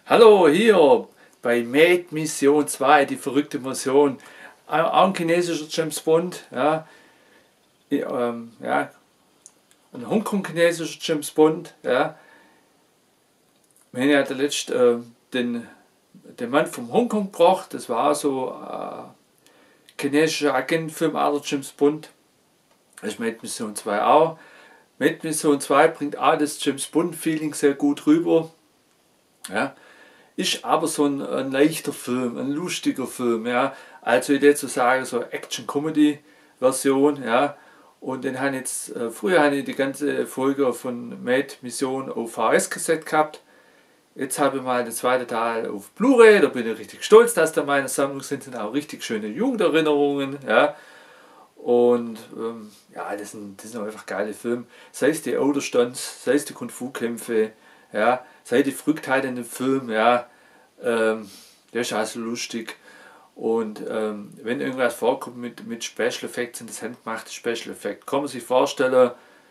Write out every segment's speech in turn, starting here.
Hallo, hier bei Made Mission 2, die verrückte Mission. Auch ein chinesischer James Bond, ja, ja, ein Hongkong-chinesischer James Bond, ja. Wir haben ja zuletzt den Mann vom Hongkong gebracht, das war so chinesischer Agentenfilm, aller James Bond. Das ist Made Mission 2 auch. Made Mission 2 bringt auch das James Bond-Feeling sehr gut rüber. Ja. Ist aber so ein leichter Film, ein lustiger Film, ja. Also ich würde zu sagen, so Action-Comedy-Version, ja. Und den habe jetzt, früher habe ich die ganze Folge von Made Mission auf VHS-Kassette gehabt. Jetzt habe ich mal den zweiten Teil auf Blu-ray, da bin ich richtig stolz, dass da in meiner Sammlung sind auch richtig schöne Jugenderinnerungen, ja. Und ja, das sind einfach geile Filme. Sei es die Autostunts, sei es die Kung-Fu-Kämpfe, ja, sei die Verrücktheit in dem Film, ja, der ist also lustig. Und wenn irgendwas vorkommt mit Special Effects, sind das handgemachte Special Effects. Kann man sich vorstellen,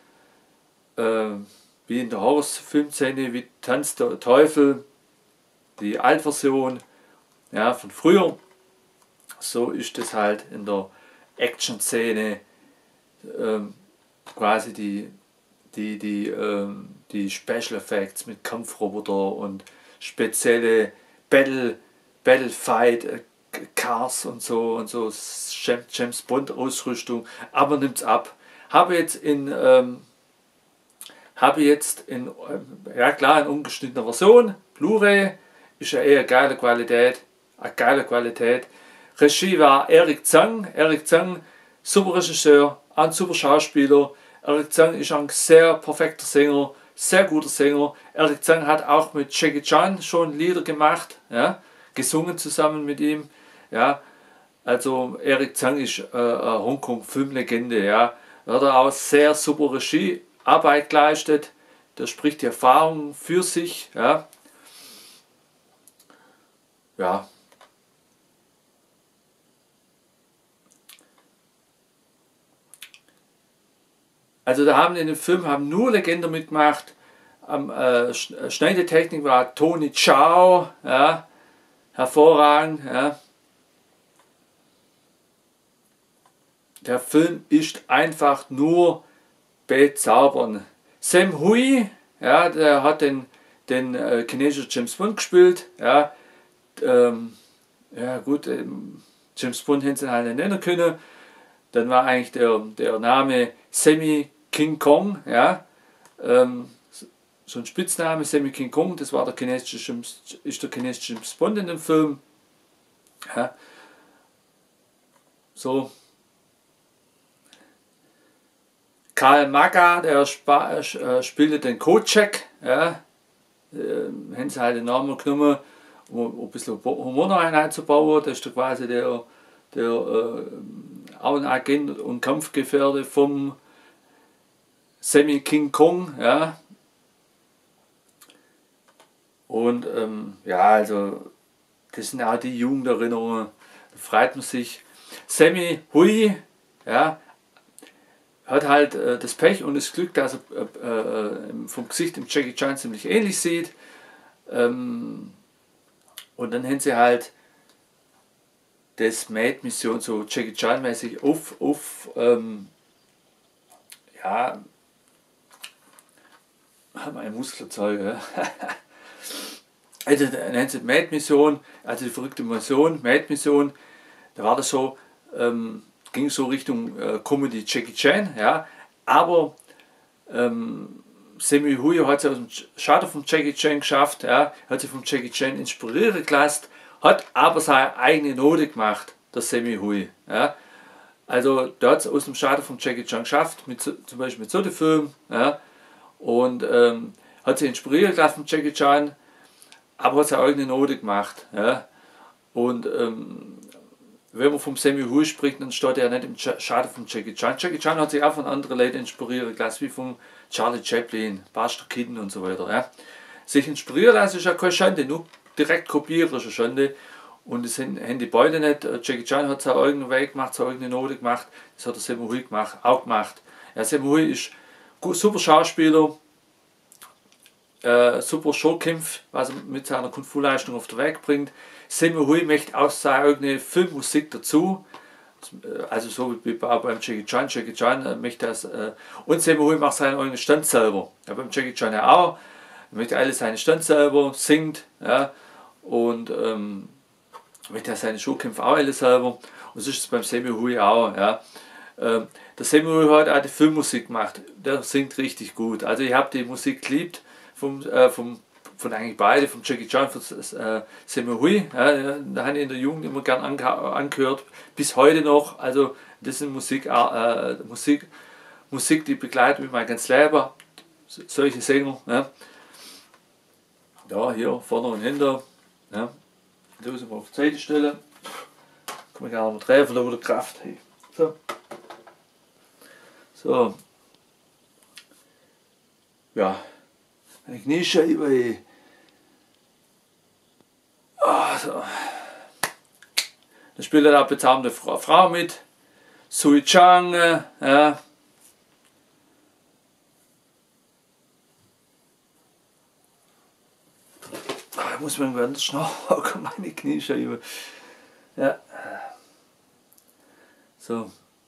wie in der Horrorfilmszene, wie Tanz der Teufel, die Altversion, ja, von früher. So ist das halt in der Action-Szene, quasi die Special Effects mit Kampfroboter und spezielle Battlefight Cars und so James Bond Ausrüstung, aber nimmt's ab. Habe jetzt in ja klar, in ungeschnittener Version, Blu-ray, ist ja eher geile Qualität, eine geile Qualität. Regie war Eric Tsang. Eric Tsang, super Regisseur, ein super Schauspieler. Eric Tsang ist ein sehr perfekter Sänger, sehr guter Sänger. Eric Tsang hat auch mit Jackie Chan schon Lieder gemacht, ja, gesungen zusammen mit ihm. Ja. Also Eric Tsang ist eine Hongkong-Filmlegende. Ja. Da hat er auch sehr super Regiearbeit geleistet. Da spricht die Erfahrung für sich. Ja. Ja. Also da haben in dem Film nur Legenden mitgemacht. Schneidetechnik war Tony Chow, ja, hervorragend. Ja. Der Film ist einfach nur bezaubernd. Sam Hui, ja, der hat den chinesischen James Bond gespielt. Ja, ja gut, James Bond hätten sie halt nicht nennen können. Dann war eigentlich der Name Sammy King Kong, ja, so ein Spitzname, Sammy King Kong, das war der chinesische James Bond in dem Film. Ja. So. Karl Maga, der spielte den Kocek, ja, haben sie halt den Namen genommen, um ein bisschen Humor noch einzubauen. Das ist quasi der auch ein Agent und Kampfgefährte vom Sammy King Kong, ja. Und ja, also das sind auch die Jugenderinnerungen, da freut man sich. Sammy Hui, ja, hat halt das Pech und das Glück, dass er vom Gesicht dem Jackie Chan ziemlich ähnlich sieht. Und dann haben sie halt das Made Mission so Jackie Chan mäßig ja, mein Muskelzeug, ja. Also nennt sie Made Mission, also die verrückte Mission, Made Mission, da war das so, ging so Richtung Comedy Jackie Chan, ja, aber Sammy Hui hat es aus dem Schatten von Jackie Chan geschafft, ja, hat sich von Jackie Chan inspirieren gelassen, hat aber seine eigene Note gemacht, der Sammy Hui. Ja. Also der hat es aus dem Schatten von Jackie Chan geschafft, zum Beispiel mit so einem Film, ja, und hat sich inspirieren gelassen von Jackie Chan, aber hat seine eigene Note gemacht. Ja. Und wenn man vom Sammy Hui spricht, dann steht er nicht im Schaden von Jackie Chan. Jackie Chan hat sich auch von anderen Leuten inspirieren lassen, wie von Charlie Chaplin, Buster Keaton und so weiter. Ja. Sich inspirieren lassen ist ja keine Schande, nur direkt kopieren ist eine Schande. Und das haben die beide nicht. Jackie Chan hat seinen eigenen Weg gemacht, seine eigene Note gemacht. Das hat der Sammy Hui auch gemacht. Ja, Sammy Hui ist super Schauspieler. super Showkämpfe, was er mit seiner Kung-Fu-Leistung auf den Weg bringt. Sammo Hung möchte auch seine eigene Filmmusik dazu. Also so wie beim Jackie Chan. Jackie Chan möchte das. Und Sammo Hung macht seinen eigenen Stunt selber. Ja, beim Jackie Chan ja auch. Er möchte alles seine Stunt selber, singt. Ja, und möchte seine Showkämpfe auch alles selber. Und so ist es beim Sammo Hung auch. Ja. Der Sammo Hung hat auch die Filmmusik gemacht. Der singt richtig gut. Also ich habe die Musik geliebt von eigentlich beide, vom Jackie Chan, von Sammo Hung. Ja, da habe ich in der Jugend immer gern angehört. Bis heute noch. Also das ist Musik, die begleitet mich mein ganzes Leben. Solche Sänger. Ja. Da, hier, vorne und hinter. Ja. Da müssen wir auf die Seite stellen. Kann man gar nicht mehr treffen, da wieder Kraft. So. So. Ja. Eine Kniescheibe. So. Da spielt eine bezahmte Frau mit. Sui Chang. Ja. Da muss man ganz schnell meine Kniescheibe. Ja. So.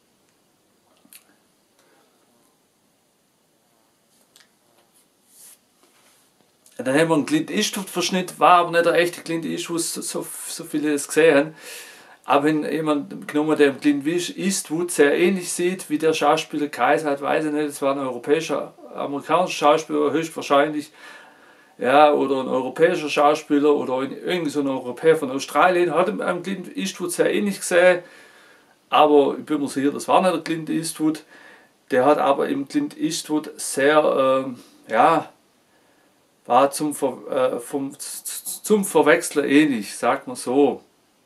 Dann haben wir einen Clint Eastwood-Verschnitt, war aber nicht der echte Clint Eastwood, so viele das gesehen haben. Aber wenn jemand genommen, der Clint Eastwood sehr ähnlich sieht wie der Schauspieler Kaiser hat, weiß ich nicht, das war ein europäischer, amerikanischer Schauspieler höchstwahrscheinlich, ja, oder ein europäischer Schauspieler oder irgend so ein Europäer von Australien, hat am Clint Eastwood sehr ähnlich gesehen, aber ich bin mir sicher, das war nicht der Clint Eastwood. Der hat aber im Clint Eastwood sehr, ja, war zum Verwechseln ähnlich, sagt man so.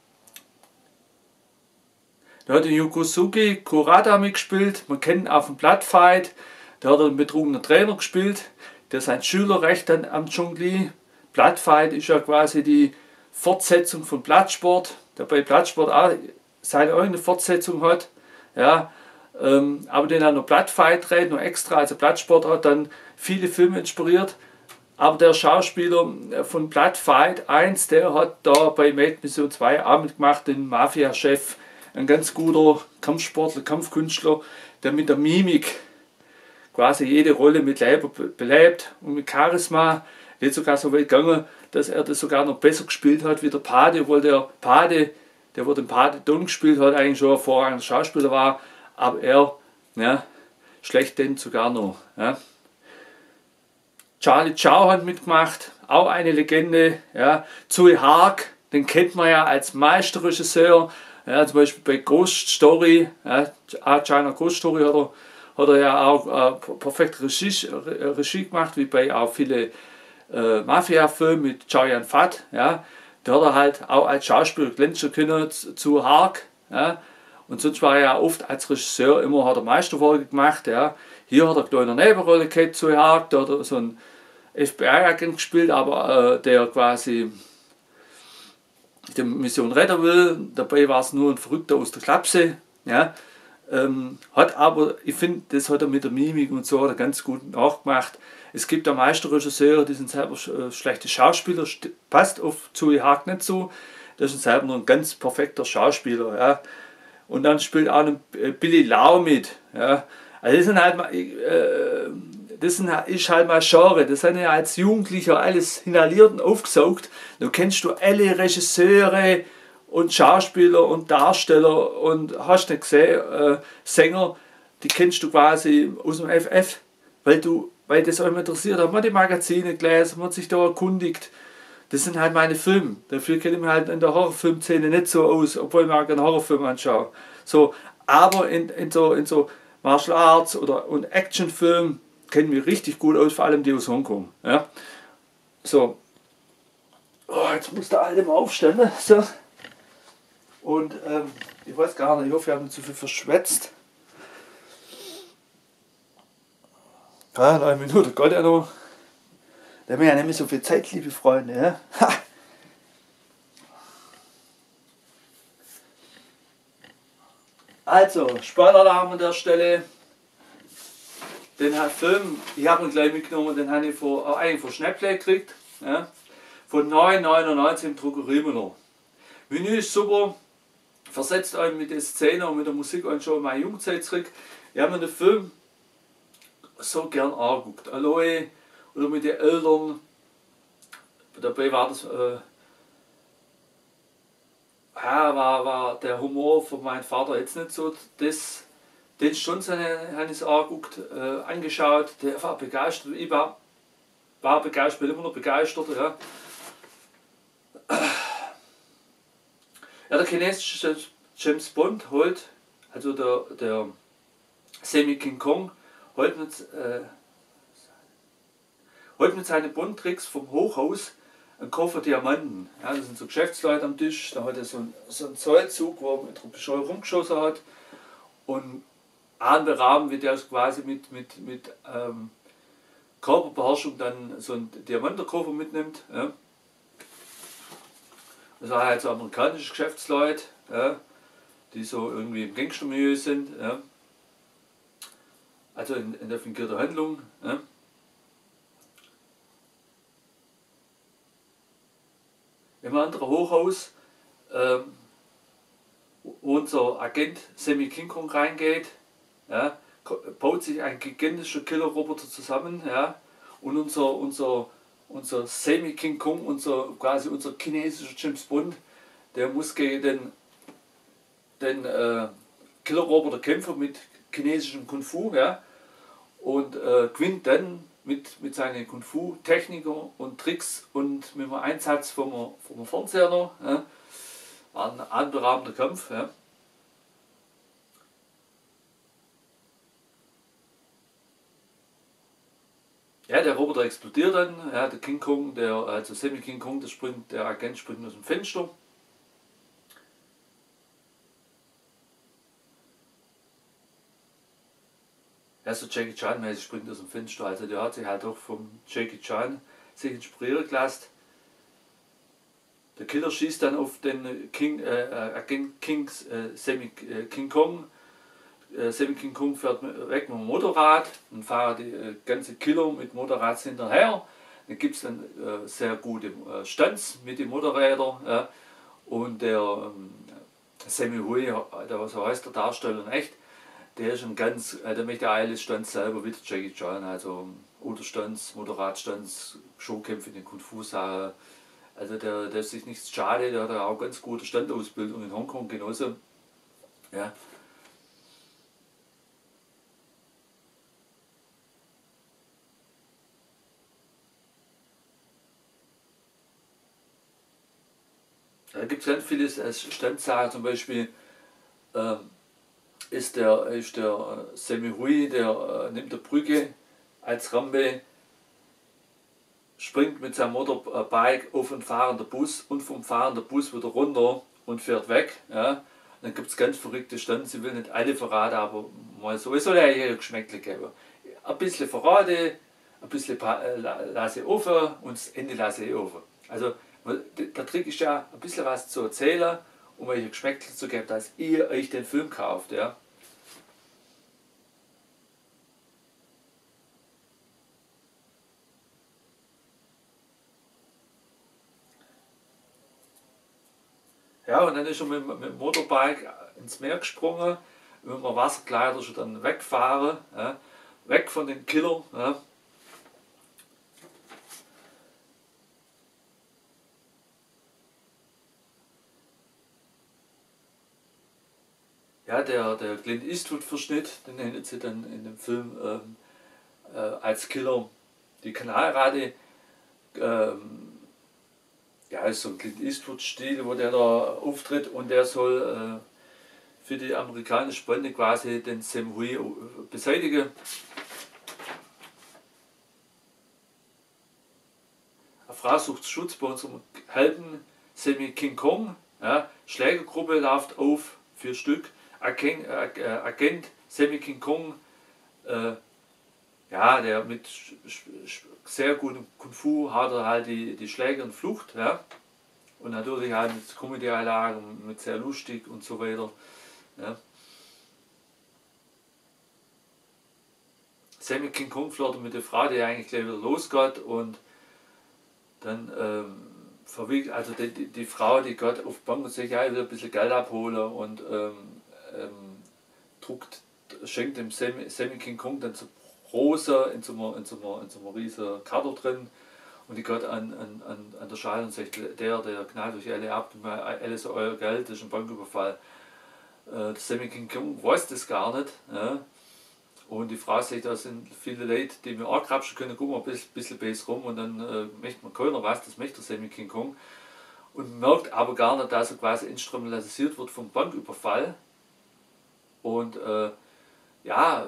Da hat Yokosuke Kurata mitgespielt, man kennt ihn auf dem Bloodfight, da hat er einen betrunkener Trainer gespielt, der sein Schülerrecht am Chun-Li. Bloodfight ist ja quasi die Fortsetzung von Bloodsport, der bei Bloodsport auch seine eigene Fortsetzung hat. Ja, aber den hat noch Bloodfight dreht, noch extra, also Bloodsport hat dann viele Filme inspiriert. Aber der Schauspieler von Bloodfight 1, der hat da bei Made Mission 2 auch mitgemacht, den Mafia-Chef, ein ganz guter Kampfsportler, Kampfkünstler, der mit der Mimik quasi jede Rolle mit Leib belebt und mit Charisma. Geht sogar so weit gegangen, dass er das sogar noch besser gespielt hat wie der Pate, obwohl der Pate, der wo den Pate Don gespielt hat, eigentlich schon ein hervorragender Schauspieler war, aber er, ja, schlecht denn sogar noch. Ja. Charlie Chow hat mitgemacht, auch eine Legende. Ja. Tsui Hark, den kennt man ja als Meisterregisseur. Ja, zum Beispiel bei Ghost Story, ja, China Ghost Story hat er ja auch perfekt Regie gemacht, wie bei auch viele Mafia-Filme mit Chow Yun-Fat. Ja. Da hat er halt auch als Schauspieler glänzen können, zu Hark. Ja. Und sonst war er ja oft als Regisseur immer, hat er Meisterwerke gemacht. Ja. Hier hat er eine kleine Nebenrolle gehabt, zu Hark, da hat er so einen FBI-Agent gespielt, aber der quasi die Mission retten will. Dabei war es nur ein Verrückter aus der Klapse. Ja. Hat aber, ich finde, das hat er mit der Mimik und so hat er ganz gut nachgemacht. Es gibt auch Meisterregisseure, die sind selber schlechte Schauspieler, passt auf Tsui Hark nicht so. Das ist selber nur ein ganz perfekter Schauspieler. Ja. Und dann spielt auch ein Billy Lau mit. Ja. Also das sind halt ist halt mal Genre. Das sind ja als Jugendlicher alles inhaliert und aufgesaugt. Du kennst du alle Regisseure und Schauspieler und Darsteller und hast nicht gesehen, Sänger, die kennst du quasi aus dem FF, weil das euch interessiert. Da hat man die Magazine gelesen, man hat sich da erkundigt. Das sind halt meine Filme. Dafür kenne ich mich halt in der Horrorfilmszene nicht so aus, obwohl ich mir auch einen Horrorfilm anschaue. So, aber in so Martial Arts und Actionfilmen kennen mich richtig gut aus, vor allem die aus Hongkong. Ja? So. Oh, jetzt muss der Alte mal aufstehen. Ne? So. Und ich weiß gar nicht, ich hoffe, wir haben nicht zu viel verschwätzt. Ja, 9 Minuten, Gott ja noch. Da haben wir ja nicht mehr so viel Zeit, liebe Freunde. Ja? Ha. Also, Spoiler-Alarm an der Stelle. Den Film, ich habe ihn gleich mitgenommen, den habe ich eigentlich von Schnäpple gekriegt. Ja, von 9,99 im Drogeriemüller. Menü ist super, versetzt euch mit der Szene und mit der Musik und schon in meine Jungzeit zurück. Ich habe mir den Film so gern angeguckt. Allein oder mit den Eltern. Dabei war das war der Humor von meinem Vater jetzt nicht so. Den Stunts habe ich es angeguckt, angeschaut. Der war begeistert. Ich war begeistert, bin immer noch begeistert. Ja. Ja, der chinesische James Bond holt, also der Semi King Kong, holt mit seinen Bond-Tricks vom Hochhaus einen Koffer Diamanten. Ja, das sind so Geschäftsleute am Tisch, da hat er so einen Zollzug, wo er mit der Pischeu rumgeschossen hat. Und andere Rahmen, wie der quasi mit Körperbeherrschung dann so einen Diamantenkoffer mitnimmt. Ja. Das waren halt so amerikanische Geschäftsleute, ja, die so irgendwie im Gangstermilieu sind. Ja. Also in der fingierten Handlung. Ja. Im anderen Hochhaus, wo unser Agent Semi King Kong reingeht, ja, baut sich ein gigantischer Killer-Roboter zusammen. Ja, und unser Semi King Kong, quasi unser chinesischer James Bond, der muss gegen den Killer-Roboter kämpfen mit chinesischem Kung Fu. Ja, und gewinnt dann mit seinen Kung Fu Techniken und Tricks und mit dem Einsatz vom Fernseher noch. Ja, war ein atemberaubender Kampf. Ja. Ja, der Roboter explodiert dann. Ja, der King Kong, also Semi King Kong, der Agent springt aus dem Fenster. Ja, so Jackie Chan-mäßig springt aus dem Fenster. Also der hat sich halt auch vom Jackie Chan sich inspirieren gelassen. Der Killer schießt dann auf den Agent Semi King Kong. Semi King Kong fährt weg mit dem Motorrad, dann fahren die ganze Killer mit Motorrad hinterher. Dann gibt es dann sehr gute Stunts mit den Motorrädern. Und der Sammy Hui, so heißt der Darsteller in echt, der ist der macht ja alle Stunts selber wie der Jackie Chan, also Autostunts, Motorradstunts, Showkämpfe in den Kung Fu Sachen. Also der ist sich nichts schade, der hat auch ganz gute Standausbildung in Hongkong genauso. Ja. Da gibt es ganz viele Standsachen, zum Beispiel ist der Semi Hui, der nimmt der Brücke als Rampe, springt mit seinem Motorbike auf einen fahrenden Bus und vom fahrenden Bus wieder runter und fährt weg. Ja. Dann gibt es ganz verrückte Stunts, ich will nicht alle verraten, aber mal so, es soll ja hier Geschmäckle geben. Ein bisschen verrate, ein bisschen lasse ich offen und das Ende lasse ich offen. Also der Trick ist ja, ein bisschen was zu erzählen, um euch ein Geschmäckle zu geben, dass ihr euch den Film kauft. Ja. Ja, und dann ist er mit dem Motorbike ins Meer gesprungen, mit dem Wasserkleider schon dann wegfahren, ja, weg von den Killern. Ja. Ja, der Clint Eastwood-Verschnitt, den nennt sie dann in dem Film als Killer die Kanalrate. Ja, ist so ein Clint Eastwood-Stil, wo der da auftritt und der soll für die amerikanische Bande quasi den Sam Hui beseitigen. Eine Frau sucht Schutz bei unserem Helden Semi King Kong. Ja, Schlägergruppe läuft auf, 4 Stück. Agent Semi King Kong, ja, der mit sehr gutem Kung Fu hat er halt die Schläge und Flucht. Ja. Und natürlich halt mit Comedy-Einlagen, mit sehr lustig und so weiter. Ja. Sammy King Kong flirtet mit der Frau, die eigentlich gleich wieder losgeht und dann verwickelt, also die Frau, die geht auf die Bank und sagt, ja, ich will ein bisschen Geld abholen und druckt, schenkt dem Sammy King Kong dann so Rosa in so einer riesen Karte drin und die geht an der Schale und sagt, der knallt euch alle ab, alles euer Geld, das ist ein Banküberfall. Der Sammy King Kong weiß das gar nicht. Ja? Und die Frau sagt, da sind viele Leute, die mir angrapschen können, gucken wir ein bisschen besser rum und dann möchte man keiner was, das möchte der Sammy King Kong. Und merkt aber gar nicht, dass er quasi instrumentalisiert wird vom Banküberfall. Und ja,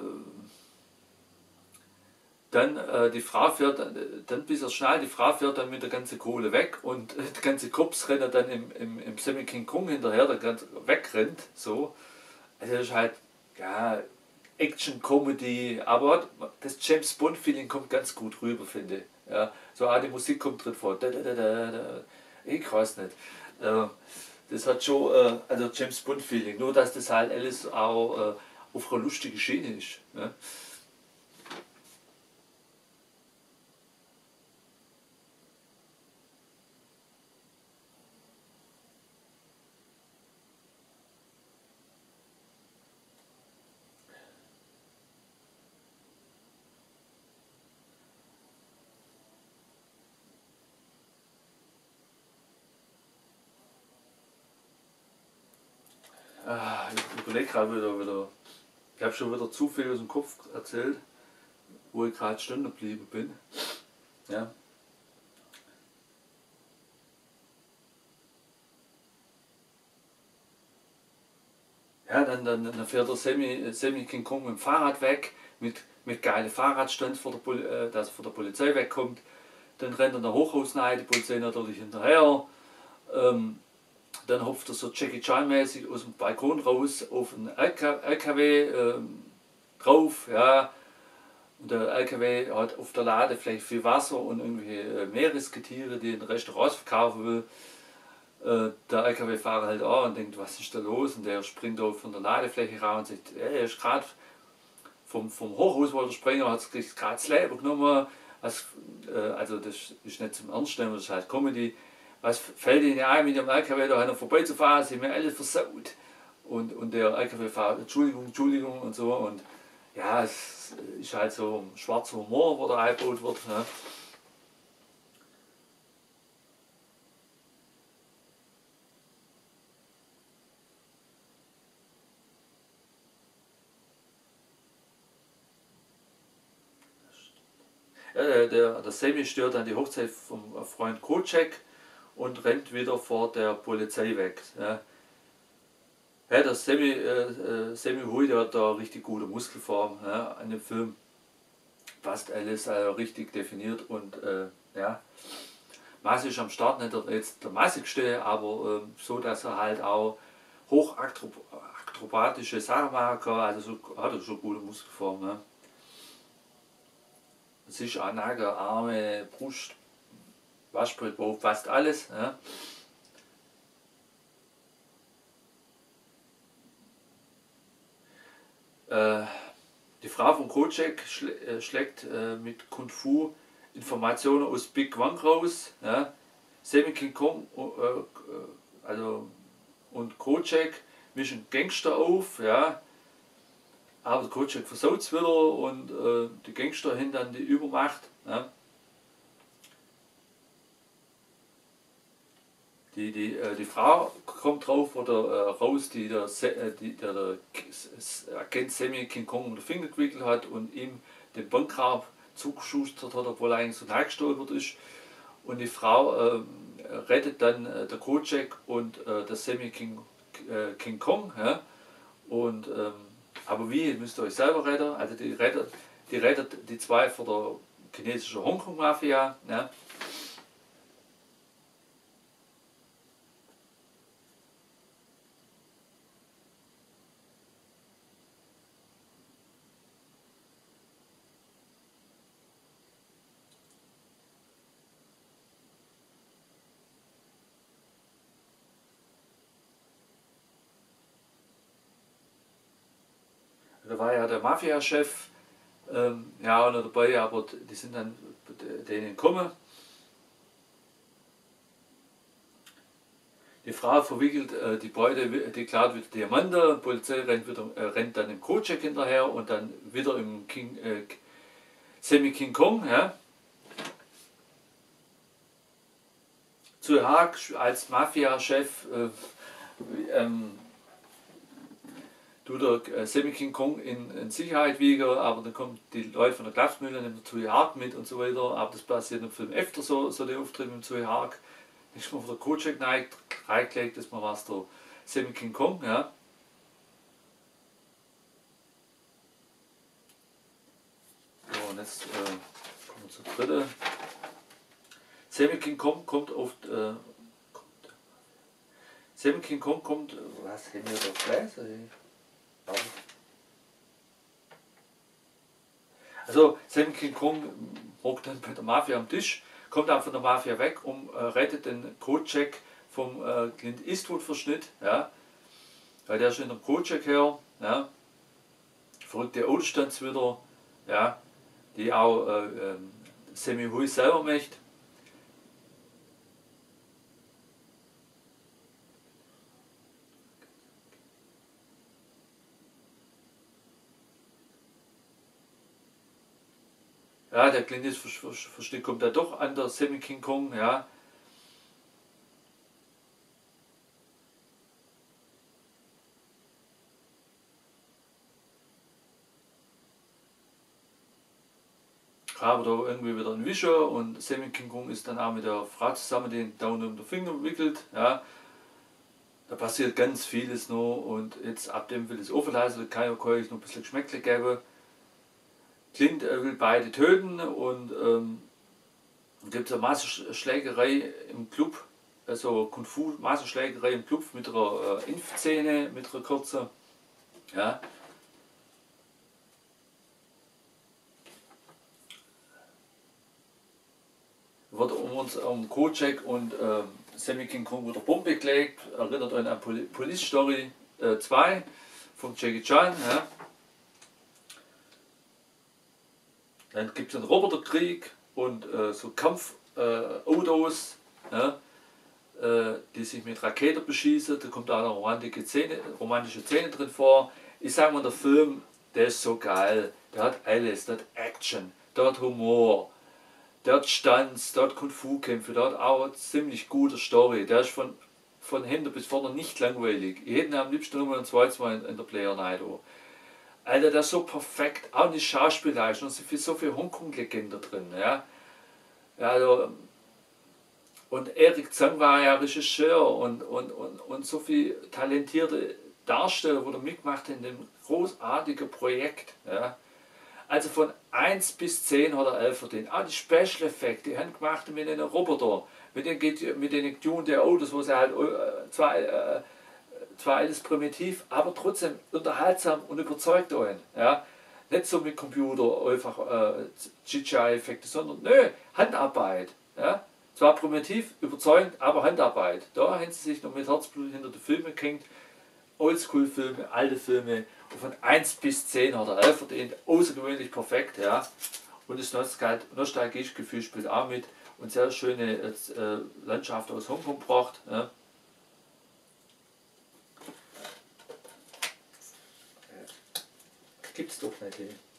dann die Frau fährt, dann bis er schnell, die Frau fährt dann mit der ganzen Kohle weg und die ganze Cops rennen dann im Sammy King Kong hinterher, der ganz wegrennt. So. Also das ist halt, ja, Action, Comedy, aber das James Bond Feeling kommt ganz gut rüber, finde ich. Ja, so die Musik kommt drin vor. Da, da, da, da, da. Ich weiß nicht. Das hat schon also James Bond Feeling, nur dass das halt alles auch auf einer lustigen Schiene ist. Ja. Ich überlege gerade wieder. Ich habe schon wieder zu viel aus dem Kopf erzählt, wo ich gerade stehen geblieben bin. Ja. Ja, dann fährt der Sammy King Kong mit dem Fahrrad weg, mit geilen Fahrradstand dass er vor der Polizei wegkommt. Dann rennt er in der Hochhaus rein, die Polizei natürlich hinterher. Dann hopft er so Jackie Chan mäßig aus dem Balkon raus auf einen LKW drauf. Ja. Und der LKW hat auf der Ladefläche viel Wasser und irgendwelche Meeresgetiere, die in Restaurants verkaufen will. Der LKW-Fahrer hält an und denkt, was ist da los? Und der springt da von der Ladefläche raus und sagt, er ist gerade vom Hochhaus, wo der Springer hat sich gerade das Leben genommen. Also das ist nicht zum Ernst nehmen, das ist halt Comedy. Was fällt Ihnen ein, mit dem LKW da vorbeizufahren? Sie haben mir alles versaut. Und der LKW-Fahrer, Entschuldigung und so. Und ja, es ist halt so ein schwarzer Humor, wo da eingebaut wird. Ne? Ja, der Sammy stört dann die Hochzeit vom Freund Kocek und rennt wieder vor der Polizei weg. Ja. Ja, der Sammy Hui, der hat da richtig gute Muskelform, ja, an dem Film. Passt alles richtig definiert und ja. Masse ist am Start nicht jetzt der massigste, aber so, dass er halt auch hochakrobatische Sachen machen kann, also so, hat er schon gute Muskelform. Ja. Es ist auch Nager, Arme, Brust, Waschbrettbauch, fast alles. Ja. Die Frau von Kocek schlägt mit Kung Fu Informationen aus Big One raus. Ja. Sammy King Kong also, und Kocek mischen Gangster auf. Ja. Aber Kocek versaut es wieder und die Gangster haben dann die Übermacht. Ja. Die Frau kommt drauf oder raus, der Agent Sammy King Kong um den Finger gewickelt hat und ihm den Bankraub zugeschustert hat, obwohl er eigentlich so nachgestolpert ist. Und die Frau rettet dann der Kocek und der Sammy King Kong. Ja? Und, aber wie, müsst ihr euch selber retten. Also die rettet die zwei von der chinesischen Hongkong-Mafia. Ja? Da war ja der Mafia-Chef, ja, auch noch dabei, aber die sind dann denen gekommen. Die Frau verwickelt die Beute, die klaut wieder Diamanten, die Polizei rennt dann im Kojak hinterher und dann wieder im Semi-King Kong. Ja. Zu Haag als Mafia-Chef tut der Semi-King Kong in Sicherheit wiegen, aber dann kommen die Leute von der Klapsmühle, nehmen Zoe Haag mit und so weiter. Aber das passiert im Film öfter so die Auftritte mit Zoe Haag. Ist man von der Kojak reingelegt, dass man was der Semi-King Kong. Ja. So, und jetzt kommen wir zur dritten. Semi-King Kong kommt oft. Semi-King Kong kommt. Was haben wir da gelesen? Also Semi-King Kong hockt dann bei der Mafia am Tisch, kommt auch von der Mafia weg und rettet den Kojak vom Clint Eastwood Verschnitt, ja, weil der ist in der Kojak her, ja, verrückte Autostunts wieder, ja, die auch Semi Hui selber möchte. Ja, der Clint Eastwood Verschnitt kommt da doch an der Semi-King Kong, ja. Haben da irgendwie wieder einen Wischer und Semi-King Kong ist dann auch mit der Frau zusammen den Daumen um den Finger wickelt, ja. Da passiert ganz vieles noch und jetzt ab dem will es offen lassen, kann ich noch ein bisschen Geschmäckle geben. Clint will beide töten und gibt es eine Massenschlägerei im Club, also Kung Fu Massenschlägerei im Club mit einer Impfszene, mit einer kurzen. Ja. Wird um Kojak und Semi-King Kong wieder Bombe gelegt, erinnert an Police Story 2 von Jackie Chan. Ja. Dann gibt es einen Roboterkrieg und so Kampfautos, ja, die sich mit Raketen beschießen. Da kommt auch eine romantische Szene drin vor. Ich sage mal, der Film, der ist so geil. Der hat alles, der hat Action, der hat Humor, der hat Stunts, der hat Kung-Fu-Kämpfe, der hat auch eine ziemlich gute Story. Der ist von hinten bis vorne nicht langweilig. Ich hätte ihn am liebsten nochmal ein zweites Mal in der Player Night. Alter, der ist so perfekt, auch nicht schauspielerisch, und so viel Hongkong-Legende drin. Ja? Ja, also, und Eric Tsang war ja Regisseur und so viele talentierte Darsteller, die mitgemacht haben in dem großartigen Projekt. Ja? Also von 1 bis 10 hat er 11 verdient. Auch die Special Effekte, die haben gemacht mit den Robotern, mit den getunten Autos, wo sie halt zwar alles primitiv, aber trotzdem unterhaltsam und überzeugt einen. Ja? Nicht so mit Computer einfach CGI-Effekte, sondern nö, Handarbeit. Ja? Zwar primitiv, überzeugend, aber Handarbeit. Da haben sie sich noch mit Herzblut hinter die Filme gehängt. Oldschool-Filme, alte Filme. Und von 1 bis 10 hat er 11 verdient. Außergewöhnlich perfekt. Ja? Und das nostalgische Gefühl spielt auch mit. Und sehr schöne Landschaft aus Hongkong gebracht. Ja? Gibt's doch nicht.